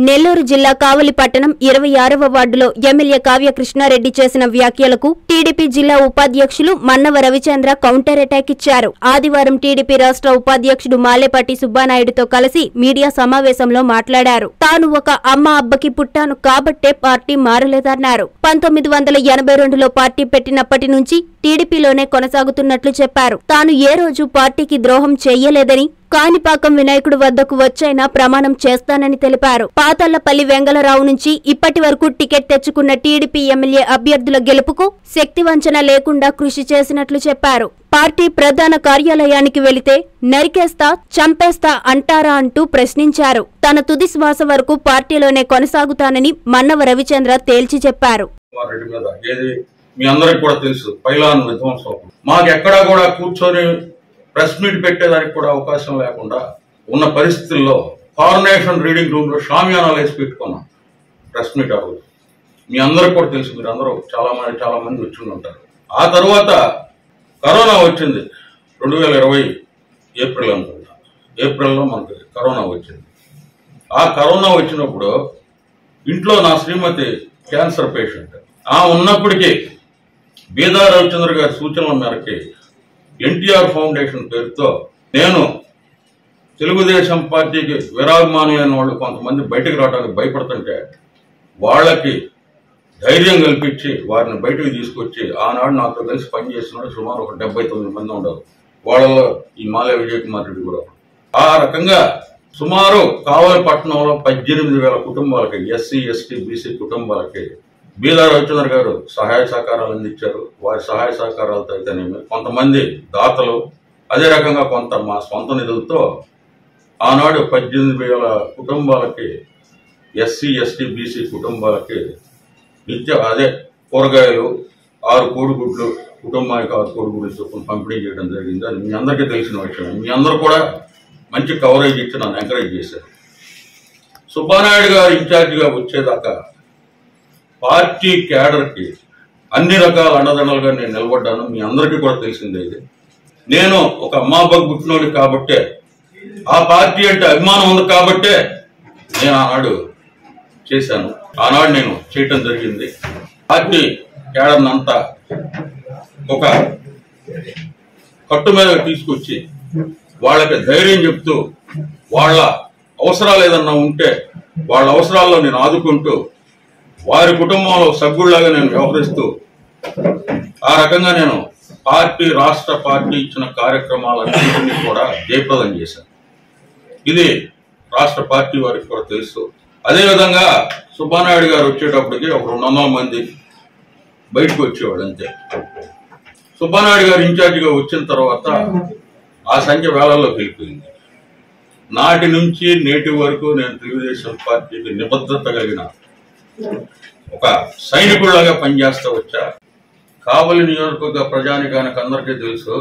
నెల్లూరు జిల్లా కావలి పట్టణం 26వ వార్డులో ఎమ్మెల్యే కావ్య కృష్ణారెడ్డి చేసిన వ్యాఖ్యలకు టీడీపీ జిల్లా ఉపాధ్యక్షులు మన్నవ రవిచంద్ర కౌంటర్ అటాక్ ఇచ్చారు. ఆదివారం టీడీపీ రాష్ట్ర ఉపాధ్యక్షుడు మాలేపాటి సుబ్బానాయుడుతో కలిసి మీడియా సమావేశంలో మాట్లాడారు. తాను ఒక అమ్మ అబ్బకి పుట్టాను కాబట్టే పార్టీ మారలేదన్నారు. 1982లో పార్టీ పెట్టినప్పటి నుంచి టీడీపీలోనే కొనసాగుతున్నట్లు చెప్పారు. తాను ఏ రోజు పార్టీకి ద్రోహం చెయ్యలేదని, కాణిపాకం వినాయకుడు వద్దకు వచ్చైనా ప్రమాణం చేస్తానని తెలిపారు. పాతళ్లపల్లి వెంగళరావు నుంచి ఇప్పటి వరకు టికెట్ తెచ్చుకున్న టీడీపీ ఎమ్మెల్యే అభ్యర్థుల గెలుపుకు శక్తివంచన లేకుండా కృషి చేసినట్లు చెప్పారు. పార్టీ ప్రధాన కార్యాలయానికి వెళితే నరికేస్తా, చంపేస్తా అంటారా అంటూ ప్రశ్నించారు. తన తుది శ్వాస వరకు పార్టీలోనే కొనసాగుతానని మన్నవ రవిచంద్ర తేల్చి చెప్పారు. మీ అందరికి కూడా తెలుసు, పైలాన్ విధ్వంసం మాకెక్కడా కూడా కూర్చొని ప్రెస్ మీట్ పెట్టేదానికి కూడా అవకాశం లేకుండా ఉన్న పరిస్థితుల్లో కారనేషన్ రీడింగ్ రూమ్ లో షామియానాలు వేసి పెట్టుకున్నాం ప్రెస్ మీట్. ఆ రోజు మీ అందరికి కూడా తెలుసు, మీరు అందరూ చాలా మంది వచ్చి ఉంటారు. ఆ తర్వాత కరోనా వచ్చింది. 2020 ఏప్రిల్ అనుకుంటా, ఏప్రిల్లో మనకి కరోనా వచ్చింది. ఆ కరోనా వచ్చినప్పుడు ఇంట్లో నా శ్రీమతి క్యాన్సర్ పేషెంట్ ఉన్నప్పటికీ బీదా రవిచంద్ర గారి సూచనల మేరకి ఎన్టీఆర్ ఫౌండేషన్ పేరుతో నేను తెలుగుదేశం పార్టీకి విరాగమానులైన వాళ్ళు కొంతమంది బయటకు రావడానికి భయపడుతుంటే వాళ్ళకి ధైర్యం కల్పించి వారిని బయటకు తీసుకొచ్చి ఆనాడు నాతో కలిసి పనిచేస్తున్నాడు. సుమారు ఒక 79 మంది ఉండరు. వాళ్ళలో ఈ మాలే విజయ్ కుమార్ రెడ్డి కూడా. ఆ రకంగా సుమారు కావలి పట్టణంలో 18,000 కుటుంబాలకి, ఎస్సీ ఎస్టీ బీసీ కుటుంబాలకి బీదా రవిచంద్ర గారు సహాయ సహకారాలు అందించారు. వారి సహాయ సహకారాలతో అయితేనేమి, కొంతమంది దాతలు, అదే రకంగా కొంత మా సొంత నిధులతో ఆనాడు 18,000 కుటుంబాలకి, ఎస్సీ ఎస్టీ బీసీ కుటుంబాలకి అదే కూరగాయలు 6 కోడిగుడ్లు, కుటుంబానికి 6 కోడిగుడ్లు చొప్పున పంపిణీ చేయడం జరిగింది. అది మీ అందరికీ తెలిసిన విషయం. మీ అందరూ కూడా మంచి కవరేజ్ ఇచ్చి నన్ను ఎంకరేజ్ చేశారు. సుబ్బానాయుడు గారు ఇన్ఛార్జిగా వచ్చేదాకా పార్టీ క్యాడర్కి అన్ని రకాల అండదండలుగా నేను నిలబడ్డాను. మీ అందరికీ కూడా తెలిసిందే. ఇది నేను ఒక అమ్మాబ్బకు పుట్టినోడు కాబట్టే, ఆ పార్టీ అంటే అభిమానం ఉంది కాబట్టే నేను ఆనాడు చేశాను. ఆనాడు నేను చేయటం జరిగింది. పార్టీ క్యాడర్ని అంతా ఒక కట్టు మీద తీసుకొచ్చి వాళ్ళకి ధైర్యం చెప్తూ, వాళ్ళ అవసరాలు ఏదన్నా ఉంటే వాళ్ళ అవసరాల్లో నేను ఆదుకుంటూ, వారి కుటుంబంలో సభ్యుల్లాగా నేను వ్యవహరిస్తూ, ఆ రకంగా నేను పార్టీ, రాష్ట్ర పార్టీ ఇచ్చిన కార్యక్రమాలన్నింటినీ కూడా జయప్రదం చేశాను. ఇది రాష్ట్ర పార్టీ వారికి కూడా తెలుసు. అదేవిధంగా సుబ్బానాయుడు గారు వచ్చేటప్పటికి ఒక 200 మంది బయటకు వచ్చేవాడు అంతే. సుబ్బానాయుడు గారు ఇన్ఛార్జిగా వచ్చిన తర్వాత ఆ సంఖ్య వేలల్లోకి వెళ్ళిపోయింది. నాటి నుంచి నేటి వరకు నేను తెలుగుదేశం పార్టీకి నిబద్ధత కలిగిన ఒక సైనికుడిలాగా పనిచేస్తూ వచ్చా. కావలి నియోజకవర్గ ప్రజానికానికి అందరికీ తెలుసు,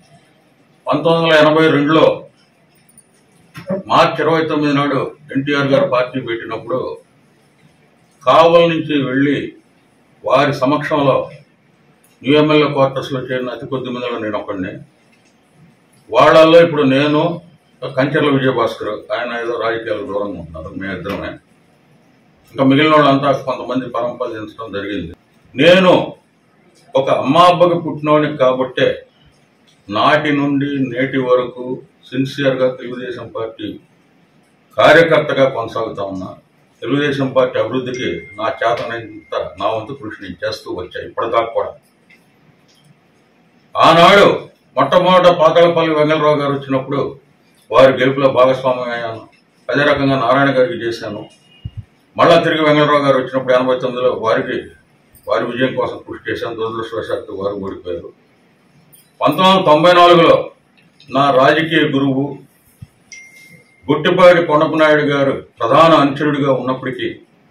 1982లో మార్చి 29 నాడు ఎన్టీఆర్ గారు పార్టీ పెట్టినప్పుడు కావలి నుంచి వెళ్ళి వారి సమక్షంలో న్యూ ఎమ్మెల్యే క్వార్టర్స్లో చేరిన అతి కొద్ది మందిలో నేను ఒకడిని. వాళ్ళల్లో ఇప్పుడు నేను, కంచెర్ల విజయభాస్కర్, ఆయన ఏదో రాజకీయాలు దూరంగా ఉంటున్నారు, మేమిద్దరమే. ఇంకా మిగిలిన వాళ్ళంతా కొంతమంది పరంపదించడం జరిగింది. నేను ఒక అమ్మాబ్బకి పుట్టినవాడిని కాబట్టే నాటి నుండి నేటి వరకు సిన్సియర్గా తెలుగుదేశం పార్టీ కార్యకర్తగా కొనసాగుతా ఉన్నా. తెలుగుదేశం పార్టీ అభివృద్ధికి నా చేతనంత నా వంతు కృషి నేను చేస్తూ వచ్చా ఇప్పటిదాకా కూడా. ఆనాడు మొట్టమొదట పాతళ్లపల్లి వెంగళరావు గారు వచ్చినప్పుడు వారి గెలుపులో భాగస్వామ్యం అయ్యాను. అదే రకంగా నారాయణ గారికి చేశాను. మళ్ళా తిరిగి వెంగళరావు గారు వచ్చినప్పుడు 89లో వారి విజయం కోసం కృషి చేశాను. దురదృష్టవశాత్తు వారు ఓడిపోయారు. 1994లో నా రాజకీయ గురువు గుట్టిపాటి కొండపనాయుడు గారు ప్రధాన అనుచరుడిగా ఉన్నప్పటికీ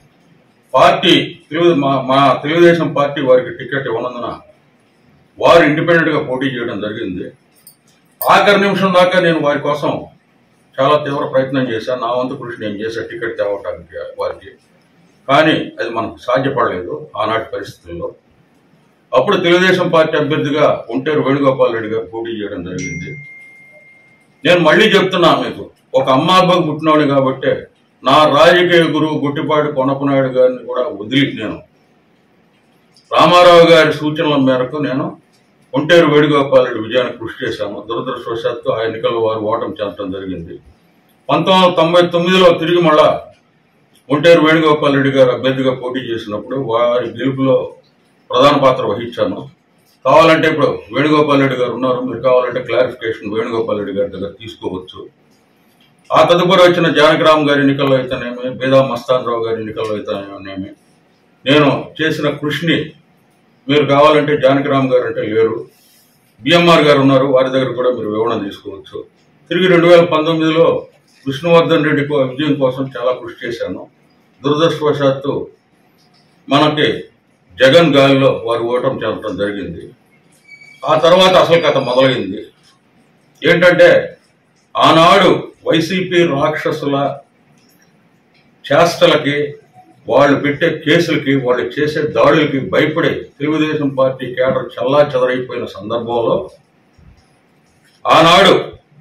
మా తెలుగుదేశం పార్టీ వారికి టికెట్ ఇవ్వనందున వారు ఇండిపెండెంట్గా పోటీ చేయడం జరిగింది. ఆఖరి నిమిషం దాకా నేను వారి కోసం చాలా తీవ్ర ప్రయత్నం చేశాను. నా వంతు కృషి నేను చేసే టికెట్ తేవటానికి వారికి. కానీ అది మనకు సాధ్యపడలేదు ఆనాటి పరిస్థితుల్లో. అప్పుడు తెలుగుదేశం పార్టీ అభ్యర్థిగా ఒంటేరు వేణుగోపాల్ రెడ్డి గారు పోటీ చేయడం జరిగింది. నేను మళ్ళీ చెప్తున్నా మీకు, ఒక అమ్మాబ్బకు పుట్టినవాడు కాబట్టి నా రాజకీయ గురువు గుట్టిపాటి కొనపనాయుడు గారిని కూడా వదిలి నేను రామారావు గారి సూచనల మేరకు నేను ఒంటేరు వేణుగోపాల్ రెడ్డి విజయానికి కృషి చేశాను. దురదృష్టవశాత్తు ఆ ఎన్నికల్లో వారు ఓటమి చెందడం జరిగింది. 1999లో తిరిగి మళ్ళా ఒంటేరు వేణుగోపాల్ రెడ్డి గారు అభ్యర్థిగా పోటీ చేసినప్పుడు వారి గెలుపులో ప్రధాన పాత్ర వహించాను. కావాలంటే ఇప్పుడు వేణుగోపాల్ రెడ్డి గారు ఉన్నారు, మీరు కావాలంటే క్లారిఫికేషన్ వేణుగోపాల్ రెడ్డి గారి దగ్గర తీసుకోవచ్చు. ఆ తదుపరి వచ్చిన జానకిరామ్ గారి ఎన్నికల్లో అయితేనేమి, బేదా మస్తాన్ రావు గారి ఎన్నికల్లో అయితేనేమి నేను చేసిన కృషిని మీరు కావాలంటే జానకిరామ్ గారు అంటే లేరు, బిఎంఆర్ గారు ఉన్నారు, వారి దగ్గర కూడా మీరు వివరణ తీసుకోవచ్చు. తిరిగి 2019లో విష్ణువర్ధన్ రెడ్డి విజయం కోసం చాలా కృషి చేశాను. దురదృష్టవశాత్తు మనకి జగన్ గాలిలో వారు ఓటమి చెందడం జరిగింది. ఆ తర్వాత అసలు కథ మొదలైంది. ఏంటంటే ఆనాడు వైసీపీ రాక్షసుల చేష్టలకి, వాళ్ళు పెట్టే కేసులకి, వాళ్ళు చేసే దాడులకి భయపడి తెలుగుదేశం పార్టీ కేడర్ చల్లా చెదరైపోయిన సందర్భంలో ఆనాడు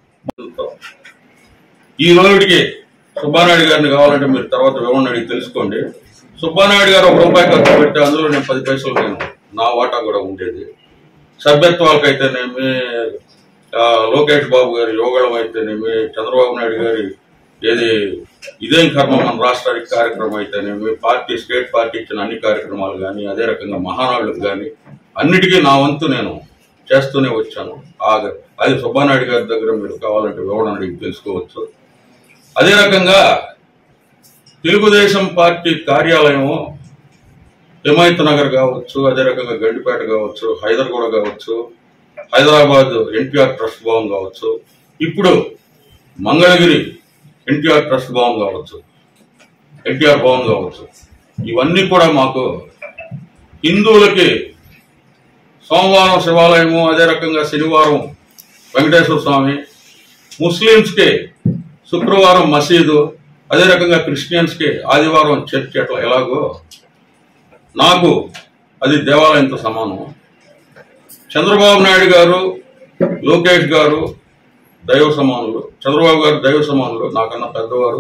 ఈ రోజుకి సుబ్బానాయుడు గారిని కావాలంటే మీరు తర్వాత వివరణ అడిగి తెలుసుకోండి. సుబ్బానాయుడు గారు ₹1 ఖర్చు పెడితే అందులో నేను 10 పైసలు నేను నా వాటా కూడా ఉండేది. సభ్యత్వాలకైతేనేమి, లోకేష్ బాబు గారి యోగళం అయితేనేమి, చంద్రబాబు నాయుడు గారి ఇదేం కర్మ మన రాష్ట్రానికి కార్యక్రమం అయితేనేమి, స్టేట్ పార్టీ ఇచ్చిన అన్ని కార్యక్రమాలు కానీ, అదే రకంగా మహానాడులకు కానీ అన్నిటికీ నా వంతు నేను చేస్తూనే వచ్చాను. అది సుబ్బానాయుడు గారి దగ్గర మీరు కావాలంటే వివరణ అడిగి తెలుసుకోవచ్చు. అదే రకంగా తెలుగుదేశం పార్టీ కార్యాలయం హిమాయత్ నగర్ కావచ్చు, అదే రకంగా గండిపేట కావచ్చు, హైదరాబాద్ కావచ్చు, హైదరాబాద్ ఎన్టీఆర్ ట్రస్ట్ భవన్ కావచ్చు, ఇప్పుడు మంగళగిరి ఎన్టీఆర్ ట్రస్ట్ భవన్ కావచ్చు, ఎన్టీఆర్ భవన్ కావచ్చు, ఇవన్నీ కూడా మాకు హిందువులకి సోమవారం శివాలయము, అదే రకంగా శనివారం వెంకటేశ్వర స్వామి, ముస్లింస్కి శుక్రవారం మసీదు, అదే రకంగా క్రిస్టియన్స్కి ఆదివారం చర్చ్, అట్లా ఎలాగో నాకు అది దేవాలయంతో సమానం. చంద్రబాబు నాయుడు గారు, లోకేష్ గారు దైవ సమానులు, చంద్రబాబు గారు దైవ సమానులు, నాకన్నా పెద్దవారు.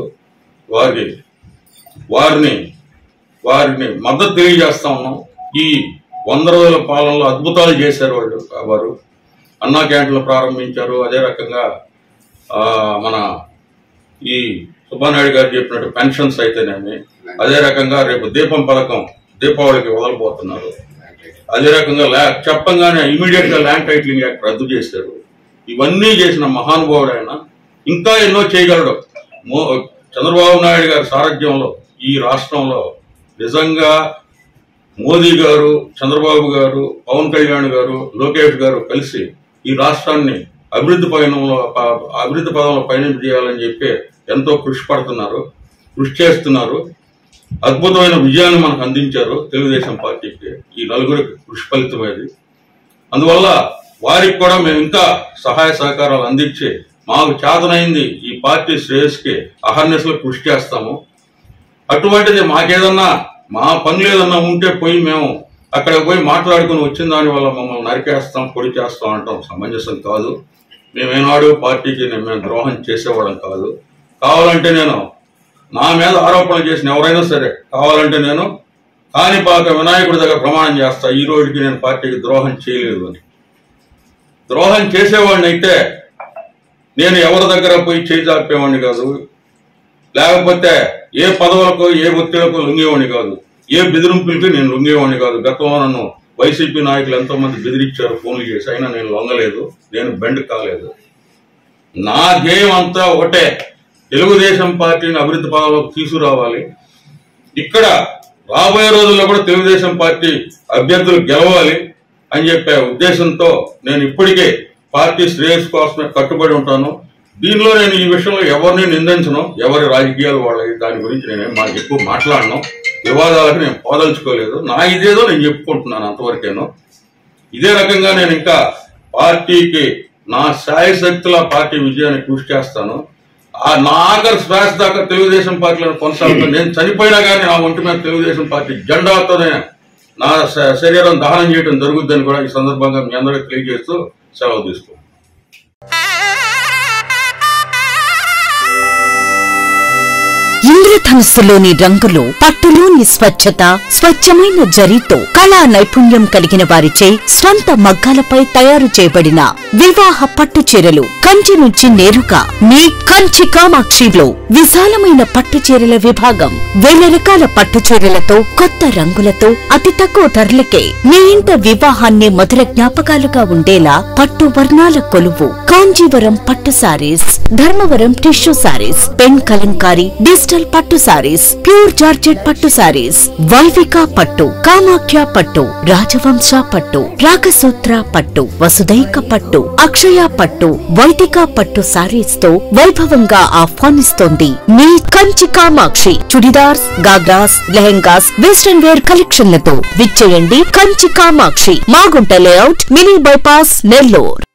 వారిని మద్దతు తెలియజేస్తా ఉన్నాం. ఈ 100 రోజుల పాలనలో అద్భుతాలు చేశారు వారు. అన్నా క్యాంటీన్లు ప్రారంభించారు. అదే రకంగా మన ఈ సుబ్బానాయుడు గారు చెప్పినట్టు పెన్షన్స్ అయితేనేమి, అదే రకంగా రేపు దీపం పథకం దీపావళికి వదలబోతున్నారు. అదే రకంగా చెప్పంగానే ఇమీడియట్ గా ల్యాండ్ టైటిలింగ్ యాక్ట్ రద్దు చేశారు. ఇవన్నీ చేసిన మహానుభావుడు ఆయన. ఇంకా ఎన్నో చేయగలడు. చంద్రబాబు నాయుడు గారి సారథ్యంలో ఈ రాష్ట్రంలో నిజంగా మోదీ గారు, చంద్రబాబు గారు, పవన్ కళ్యాణ్ గారు, లోకేష్ గారు కలిసి ఈ రాష్ట్రాన్ని అభివృద్ధి పదంలో పయనం చేయాలని చెప్పి ఎంతో కృషి చేస్తున్నారు. అద్భుతమైన విజయాన్ని మనకు అందించారు తెలుగుదేశం పార్టీకి. ఈ నలుగురికి కృషి ఫలితమేది. అందువల్ల వారికి కూడా మేము ఇంకా సహాయ సహకారాలు అందించి మాకు చేతనైంది ఈ పార్టీ శ్రేయస్కి అహర్నిశలు కృషి చేస్తాము. అటువంటిది మాకేదన్నా మా పనులు ఏదన్నా ఉంటే మేము అక్కడ పోయి మాట్లాడుకుని వచ్చిన దాని వల్ల మమ్మల్ని నరికేస్తాం, పొడి చేస్తాం అంటాం సమంజసం కాదు. మేమేనాడు పార్టీకి మేము ద్రోహం చేసేవాళ్ళం కాదు. కావాలంటే నేను నా మీద ఆరోపణలు చేసిన ఎవరైనా సరే కావాలంటే నేను కాణిపాక వినాయకుడి దగ్గర ప్రమాణం చేస్తా, ఈ రోజుకి నేను పార్టీకి ద్రోహం చేయలేదు అని. ద్రోహం చేసేవాడిని అయితే నేను ఎవరి దగ్గర పోయి చేయి చాపేవాడిని కాదు, లేకపోతే ఏ పదవులకు ఏ ఒత్తిళ్లకు లొంగేవాడిని కాదు, ఏ బెదిరింపులకి నేను లొంగేవాడిని కాదు. గతంలో నన్ను వైసీపీ నాయకులు ఎంతో మంది బెదిరించారు ఫోన్లు చేసి, అయినా నేను లొంగలేదు, నేను బెండ్ కాలేదు. నా ధ్యేయం అంతా ఒకటే, తెలుగుదేశం పార్టీని అభివృద్ధి పదంలోకి తీసుకురావాలి. ఇక్కడ రాబోయే రోజుల్లో కూడా తెలుగుదేశం పార్టీ అభ్యర్థులు గెలవాలి అని చెప్పే ఉద్దేశంతో నేను ఇప్పటికే పార్టీ శ్రేయస్సు కోసమే కట్టుబడి ఉంటాను. దీనిలో నేను ఈ విషయంలో ఎవరిని నిందించను, ఎవరి రాజకీయాలు వాళ్ళకి దాని గురించి నేనేం ఎక్కువ మాట్లాడను, వివాదాలకు నేను పోదలుచుకోలేదు. నా ఇదేదో నేను చెప్పుకుంటున్నాను అంతవరకేను. ఇదే రకంగా నేను ఇంకా పార్టీకి నా శాయశక్తుల పార్టీ విజయాన్ని కృషి చేస్తాను. నా ఆఖరి శ్వాస దాకా తెలుగుదేశం పార్టీలో కొనసాగుతాను. నేను చనిపోయినా కానీ నా ఒంటి మీద తెలుగుదేశం పార్టీ జెండాతోనే నా శరీరం దహనం చేయడం జరుగుద్దని కూడా ఈ సందర్భంగా మీ అందరికీ తెలియజేస్తూ సెలవు తీసుకో. ఇంద్ర ఇంద్రధనుస్సులోని రంగులు, పట్టులోని స్వచ్ఛత, స్వచ్ఛమైన జరీతో కళా నైపుణ్యం కలిగిన వారిచే స్వంత మగ్గాలపై తయారు చేయబడిన వివాహ పట్టు చీరలు కంచి నుంచి నేరుగా మీ కంచి కామాక్షిలో విశాలమైన పట్టు చీరల విభాగం. వేల రకాల పట్టు చీరలతో, కొత్త రంగులతో, అతి తక్కువ ధరలకే మీ ఇంట వివాహాన్ని మధుర జ్ఞాపకాలుగా ఉండేలా పట్టు వర్ణాల కొలువు కాంజీవరం పట్టు saris, Dharmavaram tissue saris, pen Kalamkari, digital పట్టు సారీస్, ప్యూర్ జార్జెట్ పట్టు సారీస్, వైవిక పట్టు, కామాఖ్య పట్టు, రాజవంశ పట్టు, రాగసూత్ర పట్టు, వసుదైక పట్టు, అక్షయ పట్టు, వైదిక పట్టు సారీస్ తో వైభవంగా ఆహ్వానిస్తోంది మీ కంచి కామాక్షి. చుడిదార్స్, గాగ్రాస్, లెహెంగాస్, వెస్టర్న్ వేర్ కలెక్షన్లతో విచ్చేయండి Kanchi Kamakshi, Magunta layout, mini bypass, Nellore.